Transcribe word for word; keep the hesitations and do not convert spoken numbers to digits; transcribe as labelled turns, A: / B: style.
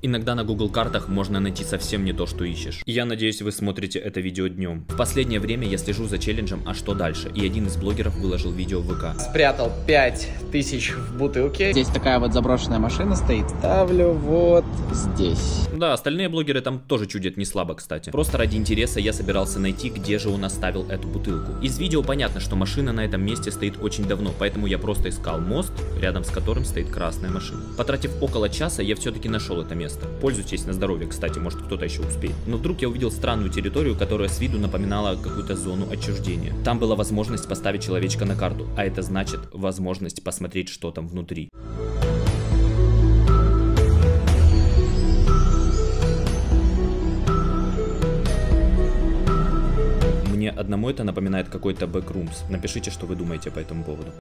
A: Иногда на Google картах можно найти совсем не то, что ищешь. И я надеюсь, вы смотрите это видео днем. В последнее время я слежу за челленджем «А что дальше?», и один из блогеров выложил видео в ВК.
B: Спрятал пять тысяч в бутылке.
C: Здесь такая вот заброшенная машина стоит. Ставлю вот здесь.
A: Да, остальные блогеры там тоже чудят не слабо, кстати. Просто ради интереса я собирался найти, где же он оставил эту бутылку. Из видео понятно, что машина на этом месте стоит очень давно, поэтому я просто искал мост, рядом с которым стоит красная машина. Потратив около часа, я все-таки нашел это место. Пользуйтесь на здоровье, кстати, может кто-то еще успеет. Но вдруг я увидел странную территорию, которая с виду напоминала какую-то зону отчуждения. Там была возможность поставить человечка на карту, а это значит возможность посмотреть, что там внутри. Мне одному это напоминает какой-то backrooms. Напишите, что вы думаете по этому поводу.